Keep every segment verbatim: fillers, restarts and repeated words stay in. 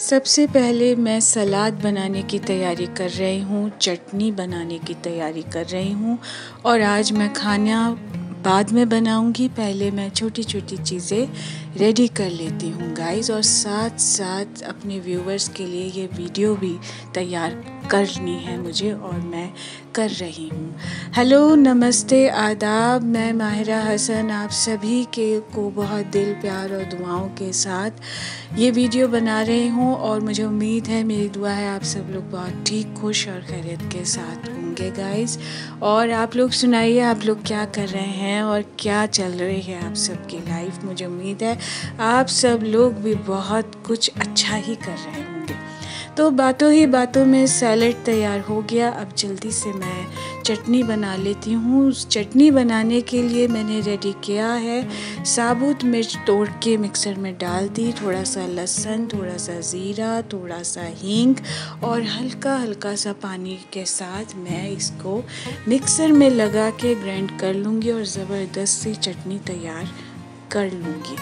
सबसे पहले मैं सलाद बनाने की तैयारी कर रही हूँ, चटनी बनाने की तैयारी कर रही हूँ और आज मैं खाना बाद में बनाऊँगी। पहले मैं छोटी छोटी चीज़ें रेडी कर लेती हूँ गाइस, और साथ साथ अपने व्यूवर्स के लिए ये वीडियो भी तैयार करनी है मुझे और मैं कर रही हूँ। हेलो, नमस्ते, आदाब। मैं माहिरा हसन आप सभी के को बहुत दिल, प्यार और दुआओं के साथ ये वीडियो बना रही हूँ और मुझे उम्मीद है, मेरी दुआ है आप सब लोग बहुत ठीक, खुश और खैरियत के साथ होंगे गाइस। और आप लोग सुनाइए, आप लोग क्या कर रहे हैं और क्या चल रही है आप सबकी लाइफ। मुझे उम्मीद है आप सब लोग भी बहुत कुछ अच्छा ही कर रहे होंगे। तो बातों ही बातों में सैलेड तैयार हो गया। अब जल्दी से मैं चटनी बना लेती हूँ। चटनी बनाने के लिए मैंने रेडी किया है, साबुत मिर्च तोड़ के मिक्सर में डाल दी, थोड़ा सा लहसुन, थोड़ा सा ज़ीरा, थोड़ा सा हींग और हल्का हल्का सा पानी के साथ मैं इसको मिक्सर में लगा के ग्राइंड कर लूँगी और ज़बरदस्त सी चटनी तैयार कर लूँगी।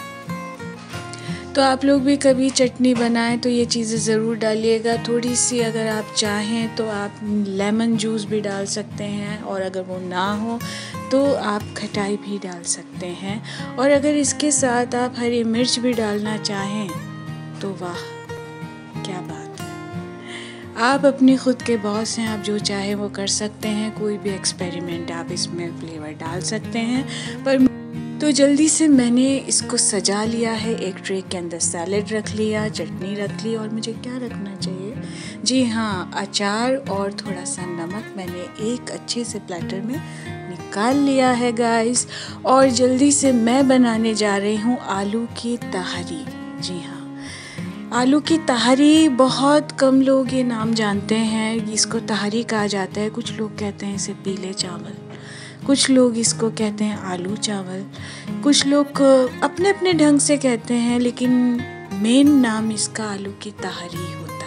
तो आप लोग भी कभी चटनी बनाएं तो ये चीज़ें ज़रूर डालिएगा। थोड़ी सी अगर आप चाहें तो आप लेमन जूस भी डाल सकते हैं, और अगर वो ना हो तो आप खटाई भी डाल सकते हैं। और अगर इसके साथ आप हरी मिर्च भी डालना चाहें तो वाह क्या बात है। आप अपनी खुद के बॉस हैं, आप जो चाहें वो कर सकते हैं। कोई भी एक्सपेरिमेंट आप इसमें फ्लेवर डाल सकते हैं। पर तो जल्दी से मैंने इसको सजा लिया है। एक ट्रे के अंदर सैलेड रख लिया, चटनी रख ली, और मुझे क्या रखना चाहिए, जी हाँ, अचार और थोड़ा सा नमक मैंने एक अच्छे से प्लेटर में निकाल लिया है गाइस। और जल्दी से मैं बनाने जा रही हूँ आलू की तहरी। जी हाँ, आलू की तहरी बहुत कम लोग ये नाम जानते हैं। इसको तहरी कहा जाता है। कुछ लोग कहते हैं इसे पीले चावल, कुछ लोग इसको कहते हैं आलू चावल, कुछ लोग अपने अपने ढंग से कहते हैं, लेकिन मेन नाम इसका आलू की तहरी होता है।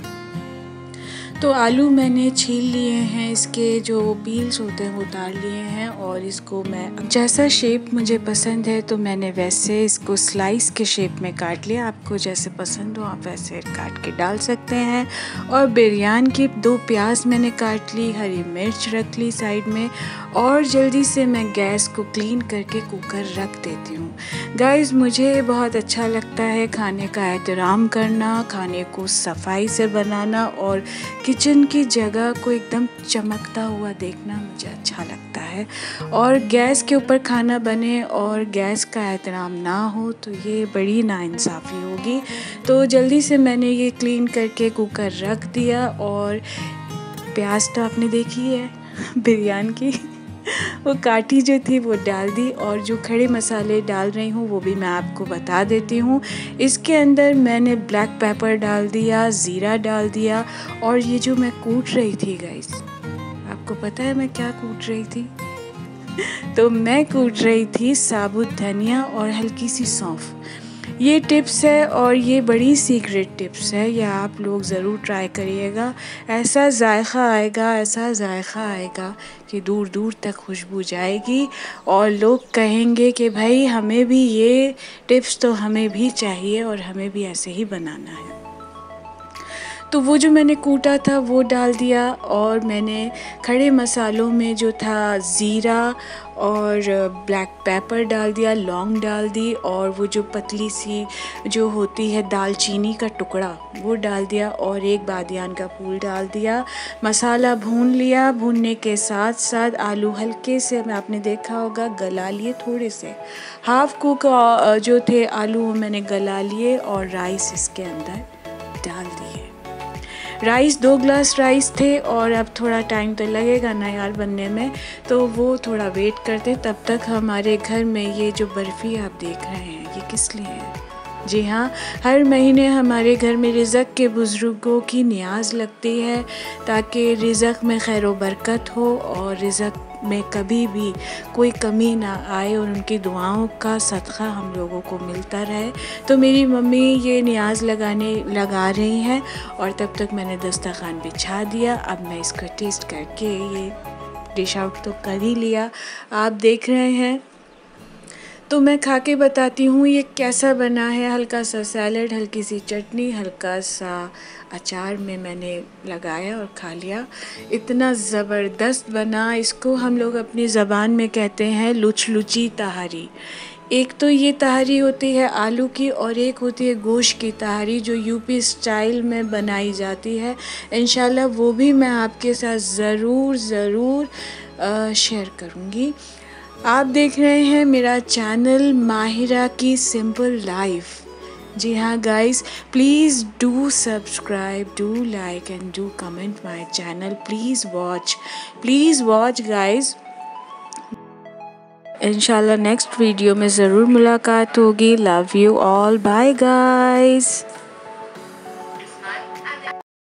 तो आलू मैंने छील लिए हैं, इसके जो पील्स होते हैं वो उतार लिए हैं, और इसको मैं जैसा शेप मुझे पसंद है तो मैंने वैसे इसको स्लाइस के शेप में काट लिया। आपको जैसे पसंद हो आप वैसे काट के डाल सकते हैं। और बिरयानी की दो प्याज मैंने काट ली, हरी मिर्च रख ली साइड में, और जल्दी से मैं गैस को क्लीन करके कुकर रख देती हूँ। गाइस, मुझे बहुत अच्छा लगता है खाने का एहतराम करना, खाने को सफाई से बनाना, और किचन की जगह को एकदम चमकता हुआ देखना मुझे अच्छा लगता है। और गैस के ऊपर खाना बने और गैस का एहतराम ना हो तो ये बड़ी नाइंसाफ़ी होगी। तो जल्दी से मैंने ये क्लीन करके कुकर रख दिया, और प्याज तो आपने देखी है बिरयानी की वो काटी जो थी वो डाल दी, और जो खड़े मसाले डाल रही हूँ वो भी मैं आपको बता देती हूँ। इसके अंदर मैंने ब्लैक पेपर डाल दिया, ज़ीरा डाल दिया, और ये जो मैं कूट रही थी गाइस, आपको पता है मैं क्या कूट रही थी तो मैं कूट रही थी साबुत धनिया और हल्की सी सौंफ। ये टिप्स है और ये बड़ी सीक्रेट टिप्स है, ये आप लोग ज़रूर ट्राई करिएगा। ऐसा जायका आएगा, ऐसा जायका आएगा कि दूर दूर तक खुशबू जाएगी, और लोग कहेंगे कि भाई हमें भी ये टिप्स तो हमें भी चाहिए और हमें भी ऐसे ही बनाना है। तो वो जो मैंने कूटा था वो डाल दिया, और मैंने खड़े मसालों में जो था ज़ीरा और ब्लैक पेपर डाल दिया, लौंग डाल दी, और वो जो पतली सी जो होती है दालचीनी का टुकड़ा वो डाल दिया, और एक बादियान का फूल डाल दिया। मसाला भून लिया, भूनने के साथ साथ आलू हल्के से आपने देखा होगा गला लिए, थोड़े से हाफ कुक जो थे आलू वो मैंने गला लिए, और राइस इसके अंदर डाल दिए। राइस दो ग्लास राइस थे, और अब थोड़ा टाइम तो लगेगा ना यार बनने में, तो वो थोड़ा वेट करते। तब तक हमारे घर में ये जो बर्फ़ी आप देख रहे हैं ये किस लिए है, जी हाँ, हर महीने हमारे घर में रिज़्क़ के बुज़ुर्गों की नियाज़ लगती है, ताकि रिज़्क़ में खैर व बरकत हो और रिज़्क़ में कभी भी कोई कमी ना आए, और उनकी दुआओं का सदक़ा हम लोगों को मिलता रहे। तो मेरी मम्मी ये नियाज़ लगाने लगा रही हैं, और तब तक मैंने दस्तरखान बिछा दिया। अब मैं इसको टेस्ट करके ये डिश आउट तो कर ही लिया, आप देख रहे हैं। तो मैं खा के बताती हूँ ये कैसा बना है। हल्का सा सैलड, हल्की सी चटनी, हल्का सा अचार में मैंने लगाया और खा लिया। इतना ज़बरदस्त बना। इसको हम लोग अपनी ज़बान में कहते हैं लुच लुची तहारी। एक तो ये तहारी होती है आलू की और एक होती है गोश्त की तहारी जो यूपी स्टाइल में बनाई जाती है। इंशाल्लाह वो भी मैं आपके साथ ज़रूर ज़रूर शेयर करूँगी। आप देख रहे हैं मेरा चैनल माहिरा की सिंपल लाइफ। जी हाँ guys, please do subscribe, do like and do comment my channel. Please watch, please watch guys. इंशाल्लाह नेक्स्ट वीडियो में ज़रूर मुलाकात होगी। Love you all, bye guys.